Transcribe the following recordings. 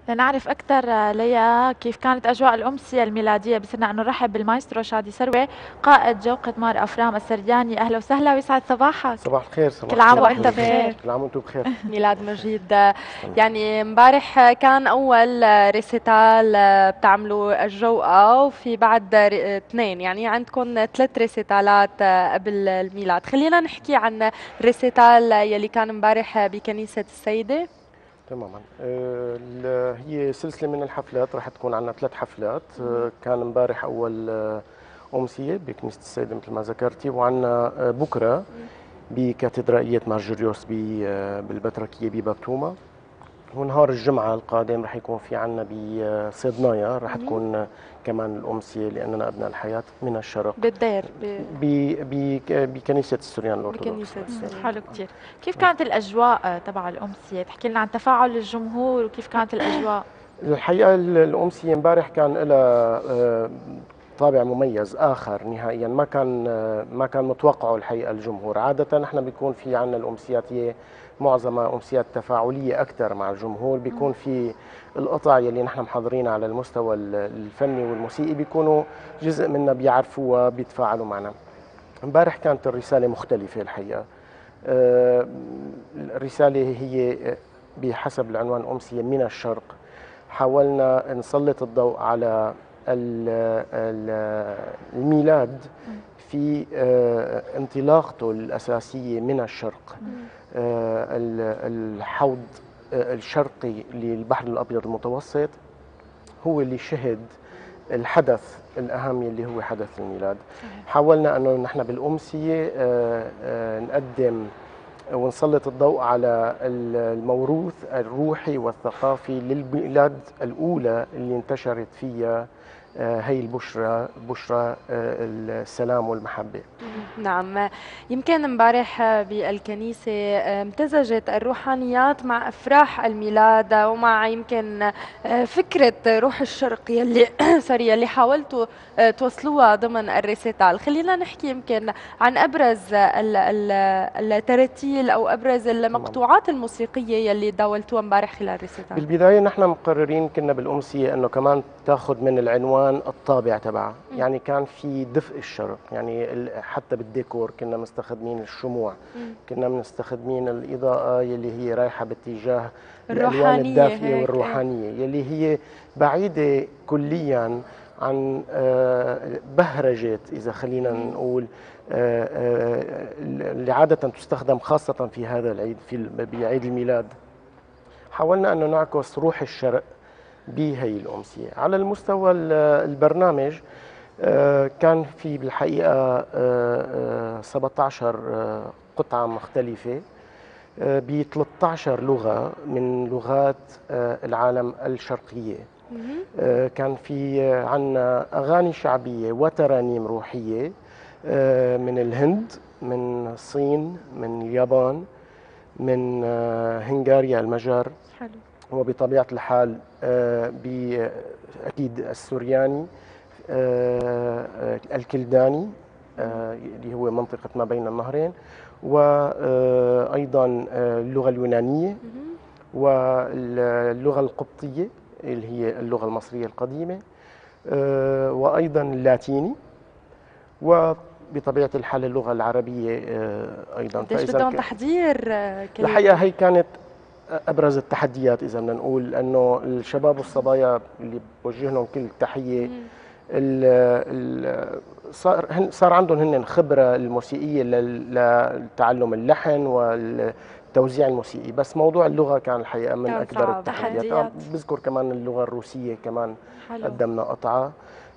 لنعرف أكثر ليا كيف كانت أجواء الأمسية الميلادية، بصرنا أن نرحب بالمايسترو شادي سروي قائد جوقة مار أفرام السرياني. أهلا وسهلا ويسعد صباحك. صباح الخير. صباح كل عام الخير. وأنت صباح الخير. بخير. كل عام وانتم بخير. ميلاد مجيد. تسلم. يعني امبارح كان اول ريسيتال بتعملوا الجوقة، وفي بعد اثنين، يعني عندكم ثلاث ريسيتالات قبل الميلاد. خلينا نحكي عن الريسيتال يلي كان امبارح بكنيسة السيدة. تماما. هي سلسله من الحفلات، راح تكون عندنا 3 حفلات. كان امبارح اول امسيه بكنيسه السيده مثل ما ذكرتي، وعندنا بكره بكاتدرائيه مارجوريوس بالبتركيه بباب توما. ونهار الجمعة القادم رح يكون في عنا بصيدنايا، رح تكون كمان الأمسية لأننا أبناء الحياة من الشرق بالدير بكنيسة السوريان الأرثوذكس. بكنيسة السيدة. حلو كتير. كيف كانت الأجواء تبع الأمسية؟ تحكي لنا عن تفاعل الجمهور وكيف كانت الأجواء؟ الحقيقة الأمسية امبارح كان لها طابع مميز آخر نهائيا، ما كان متوقعه الحقيقة الجمهور. عادة نحن بيكون في عنا الأمسيات هي معظمها أمسيات تفاعلية أكثر مع الجمهور، بيكون في القطع يلي نحن محضرينها على المستوى الفني والموسيقي بيكونوا جزء منا بيعرفوها بيتفاعلوا معنا. امبارح كانت الرسالة مختلفة الحقيقة. الرسالة هي بحسب العنوان أمسية من الشرق. حاولنا نسلط الضوء على الميلاد في انطلاقته الأساسية من الشرق. الحوض الشرقي للبحر الأبيض المتوسط هو اللي شهد الحدث الأهم اللي هو حدث الميلاد. حاولنا أنه نحن بالأمسية نقدم ونسلط الضوء على الموروث الروحي والثقافي للبلاد الأولى اللي انتشرت فيها هي البشرى، بشرى السلام والمحبة. نعم. يمكن امبارح بالكنيسة امتزجت الروحانيات مع أفراح الميلاد، ومع يمكن فكرة روح الشرق يلي يلي حاولتوا توصلوها ضمن الريسيتال. خلينا نحكي يمكن عن أبرز التراتيل أو أبرز المقطوعات الموسيقية يلي داولتوها امبارح خلال الريسيتال. بالبداية نحن مقررين كنا بالأمسية أنه كمان تاخذ من العنوان الطابع تبعها، يعني كان في دفء الشرق، يعني حتى بالديكور كنا مستخدمين الشموع، كنا مستخدمين الإضاءة يلي هي رايحة باتجاه الألوان الدافئة والروحانية يلي هي بعيدة كليا عن بهرجة، إذا خلينا نقول اللي عادة تستخدم خاصة في هذا العيد، بعيد الميلاد. حاولنا أن نعكس روح الشرق بهي الأمسية. على المستوى البرنامج كان في بالحقيقة 17 قطعة مختلفة ب 13 لغة من لغات العالم الشرقية. كان في عنا أغاني شعبية وترانيم روحية من الهند، من الصين، من اليابان، من هنغاريا المجر. حلو. وبطبيعة الحال أكيد السورياني، الكلداني اللي هو منطقة ما بين النهرين، وأيضا اللغة اليونانية واللغة القبطية اللي هي اللغة المصرية القديمة، وأيضا اللاتيني، وبطبيعة الحال اللغة العربية أيضا. قديش بدهم تحضير؟ الحقيقة هي كانت أبرز التحديات إذا بدنا نقول، أنه الشباب والصبايا اللي بوجه لهم كل التحية صار عندهم هن خبرة الموسيقية لتعلم اللحن والتوزيع الموسيقي، بس موضوع اللغة كان الحقيقة من أكبر التحديات. بذكر كمان اللغة الروسية كمان. حلو. قدمنا قطعة.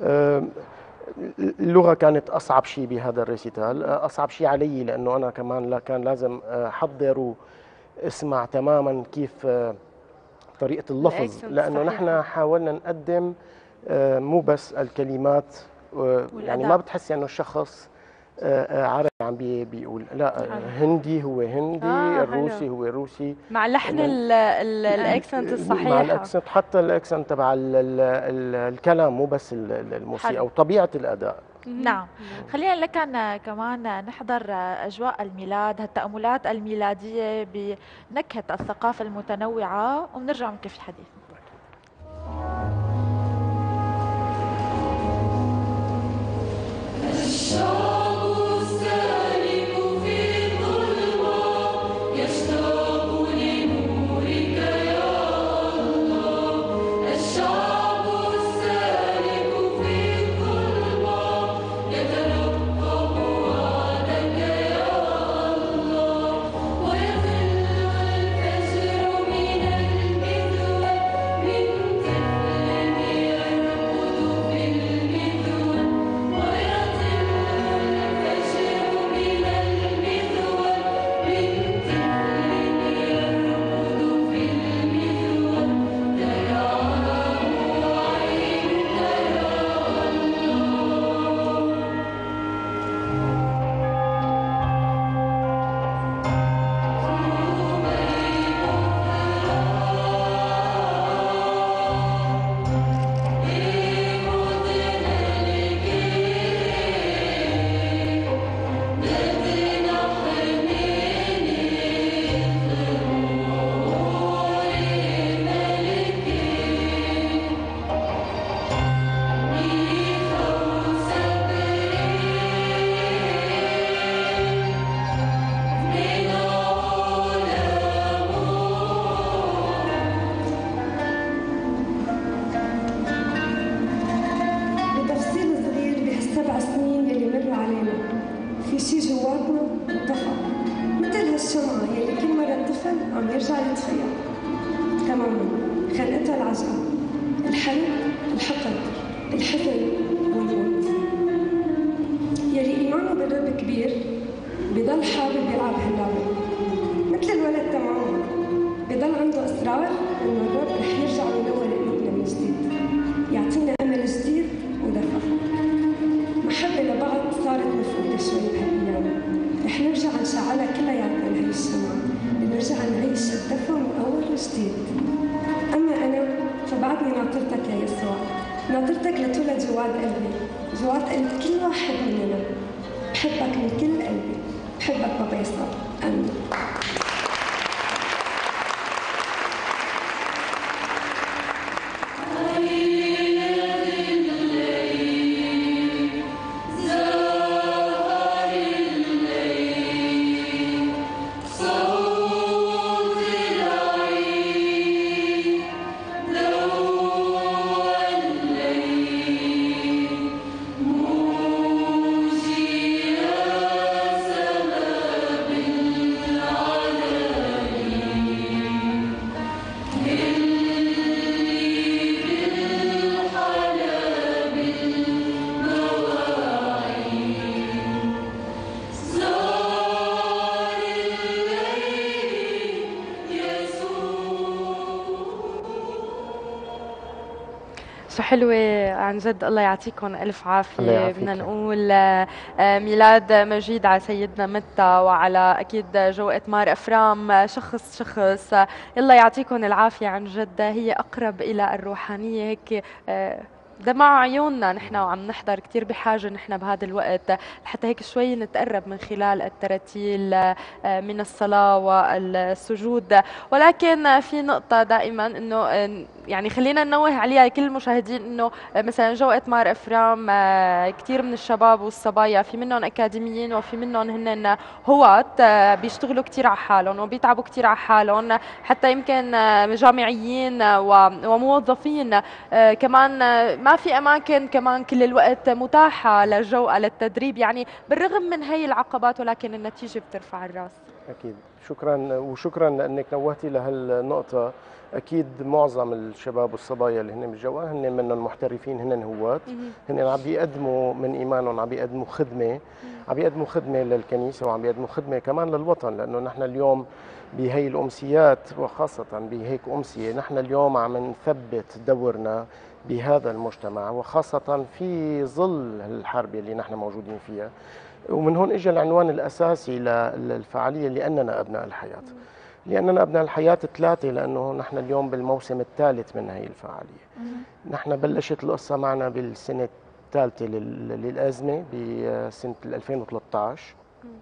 اللغة كانت أصعب شيء بهذا الريسيتال، أصعب شيء علي لأنه أنا كمان كان لازم أحضر اسمع تماما كيف طريقة اللفظ، لأنه نحن حاولنا نقدم مو بس الكلمات، يعني ما بتحسي أنه الشخص عربي عم بيقول، لا، هندي هو هندي، الروسي هو روسي، مع لحن الاكسنت الصحيحة، مع الاكسنت، حتى الاكسنت تبع الكلام مو بس الموسيقى أو طبيعة الأداء. نعم. خلينا لكن كمان نحضر أجواء الميلاد، هالتأملات الميلادية بنكهة الثقافة المتنوعة، وبنرجع نكمل الحديث. المفاجأة، الحرب، الحقد، الحزن والموت. يلي إيمانه بالرب كبير بضل حابب يلعب هاللعبة مثل الولد تماما، بضل عنده إصرار إنه الرب رح يرجع وينور قلوبنا من جديد، يعطينا أمل جديد ودفى. محبة لبعض صارت مفقودة شوي بهالأيام، رح نرجع نشعلها كلياتنا لهي الشمعة، نرجع نعيش الدفى من أول وجديد. أما أنا فبعدني ناطرتك يا يسوع، ناطرتك لتولد جوات قلبي، جوات قلب كل واحد مننا. بحبك من كل قلبي، بحبك بابا يسوع، آمين. شو حلوة عن جد، الله يعطيكم ألف الله عافية. يعافيك. بدنا نقول ميلاد مجيد على سيدنا متى وعلى أكيد جوقة مار أفرام، شخص الله يعطيكم العافية. عن جد هي أقرب إلى الروحانية هيك، دمع عيوننا نحن وعم نحضر، كتير بحاجة نحن بهذا الوقت لحتى هيك شوي نتقرب من خلال التراتيل من الصلاة والسجود. ولكن في نقطة دائما انه يعني خلينا ننوه عليها لكل المشاهدين، انه مثلا جوقة مار افرام كثير من الشباب والصبايا في منهم اكاديميين وفي منهم هن هواة بيشتغلوا كثير على حالهم وبيتعبوا كثير على حالهم، حتى يمكن جامعيين وموظفين كمان ما في اماكن كمان كل الوقت متاحة للجوقة للتدريب، يعني بالرغم من هي العقبات ولكن النتيجة بترفع الراس. أكيد. شكرا، وشكرا لأنك نوهتي لهالنقطة. أكيد معظم الشباب والصبايا اللي هن بالجوقة هن منهم محترفين، هن هواة، هن عم بيقدموا من إيمانهم، عم بيقدموا خدمة، عم بيقدموا خدمة للكنيسة وعم بيقدموا خدمة كمان للوطن. لأنه نحن اليوم بهي الأمسيات وخاصة بهيك أمسية نحن اليوم عم نثبت دورنا بهذا المجتمع، وخاصة في ظل الحرب اللي نحن موجودين فيها. ومن هون اجى العنوان الاساسي للفعاليه، لاننا ابناء الحياه. لاننا ابناء الحياه ثلاثه، لانه نحن اليوم بالموسم الثالث من هي الفعاليه. نحن بلشت القصه معنا بالسنه الثالثه للازمه بسنه 2013،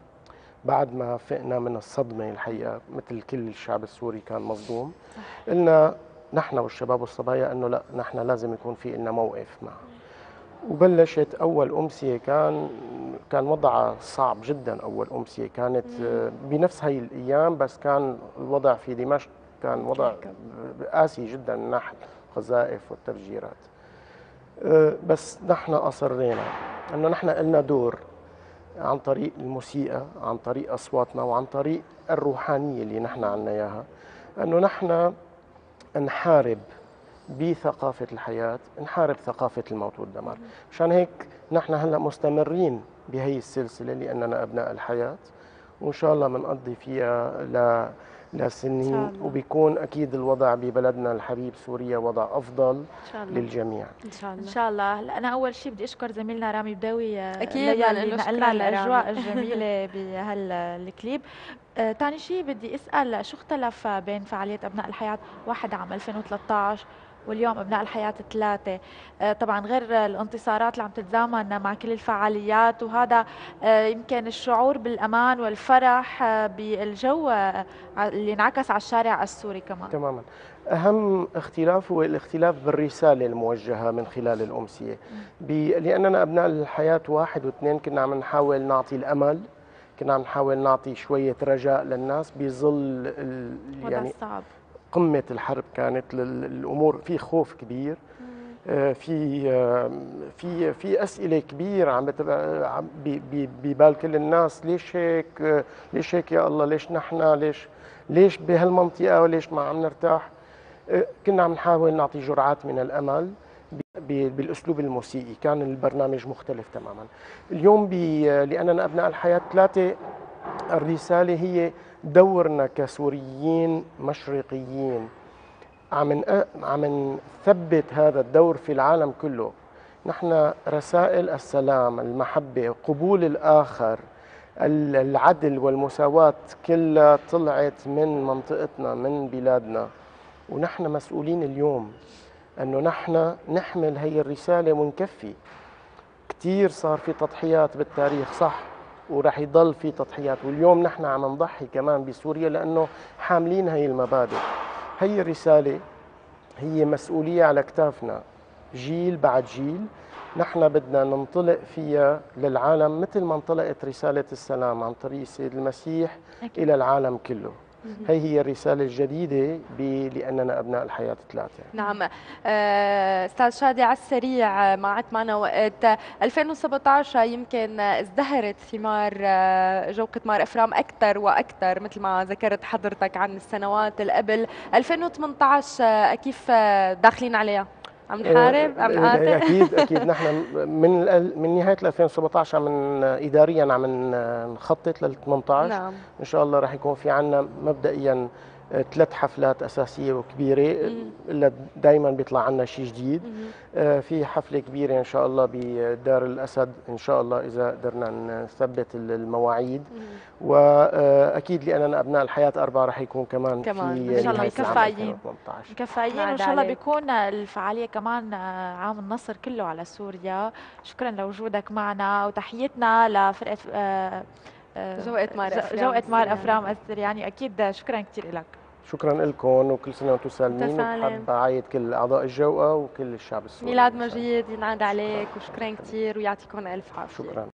بعد ما فقنا من الصدمه الحقيقه مثل كل الشعب السوري كان مصدوم. قلنا نحن والشباب والصبايا انه لا، نحن لازم يكون في لنا موقف معه. وبلشت أول أمسية، كان وضعها صعب جدا. أول أمسية كانت بنفس هاي الأيام، بس كان الوضع في دمشق كان وضع قاسي جدا من ناحية القذائف والتفجيرات. بس نحن أصرينا أنه نحن لنا دور عن طريق الموسيقى، عن طريق أصواتنا، وعن طريق الروحانية اللي نحن عنا إياها، أنه نحن نحارب بثقافة الحياة، نحارب ثقافة الموت والدمار. مشان هيك نحن هلا مستمرين بهي السلسلة، لأننا أبناء الحياة، وإن شاء الله بنقضي فيها لسنين، وبيكون أكيد الوضع ببلدنا الحبيب سوريا وضع أفضل إن شاء الله للجميع إن شاء الله. إن شاء الله. أنا أول شيء بدي أشكر زميلنا رامي بداوي أكيد اللي نقلنا الأجواء الجميلة بهالكليب. ثاني شيء بدي أسأل، شو اختلف بين فعالية أبناء الحياة واحد عام 2013 واليوم أبناء الحياة 3؟ طبعا غير الانتصارات اللي عم تتزامن مع كل الفعاليات، وهذا يمكن الشعور بالأمان والفرح بالجو اللي انعكس على الشارع السوري كمان. تماما. أهم اختلاف هو الاختلاف بالرسالة الموجهة من خلال الأمسية. لأننا أبناء الحياة 1 و2 كنا عم نحاول نعطي الأمل، كنا عم نحاول نعطي شوية رجاء للناس بظل يعني صعب. قمة الحرب كانت الأمور في خوف كبير، في أسئلة كبيرة عم ببال كل الناس. ليش هيك؟ ليش هيك يا الله؟ ليش نحن؟ ليش بهالمنطقة وليش ما عم نرتاح؟ كنا عم نحاول نعطي جرعات من الأمل بالأسلوب الموسيقي. كان البرنامج مختلف تماما. اليوم لأننا أبناء الحياة 3، الرسالة هي دورنا كسوريين مشرقيين عم نثبت هذا الدور في العالم كله. نحن رسائل السلام، المحبة، قبول الآخر، العدل والمساواة كلها طلعت من منطقتنا، من بلادنا، ونحن مسؤولين اليوم أنه نحن نحمل هي الرسالة ونكفي. كتير صار في تضحيات بالتاريخ صح، ورح يضل في تضحيات، واليوم نحن عم نضحي كمان بسوريا لأنه حاملين هي المبادئ. هي الرسالة هي مسؤولية على كتافنا جيل بعد جيل. نحن بدنا ننطلق فيها للعالم مثل ما انطلقت رسالة السلام عن طريق السيد المسيح إلى العالم كله. هي الرسالة الجديدة لأننا أبناء الحياة 3. نعم. أستاذ شادي، على السريع ما عاد معنا وقت. 2017 يمكن ازدهرت ثمار جوقة مار إفرام أكثر وأكثر مثل ما ذكرت حضرتك عن السنوات اللي قبل. 2018 كيف داخلين عليها؟ عم نحارب؟ عم نقاتل؟ اكيد نحن من نهايه 2017 اداريا عم نخطط لل 18. نعم. ان شاء الله راح يكون في عندنا مبدئيا 3 حفلات اساسيه وكبيره، الا دائما بيطلع عنا شيء جديد. في حفله كبيره ان شاء الله بدار الاسد ان شاء الله اذا قدرنا نثبت المواعيد. واكيد لاننا ابناء الحياه 4 راح يكون كمان في ان شاء الله مكفايين وان شاء الله بيكون الفعاليه كمان عام النصر كله على سوريا. شكرا لوجودك معنا، وتحيتنا لفرقه جوقة مار إفرام السرياني. اكيد شكرا كثير لك. شكرا لكم، وكل سنه وانتم سالمين، وبحب اعيد كل اعضاء الجوقه وكل الشعب السوري. ميلاد مجيد ينعاد عليك، وشكرا كثير ويعطيكم الف عافيه. شكرا.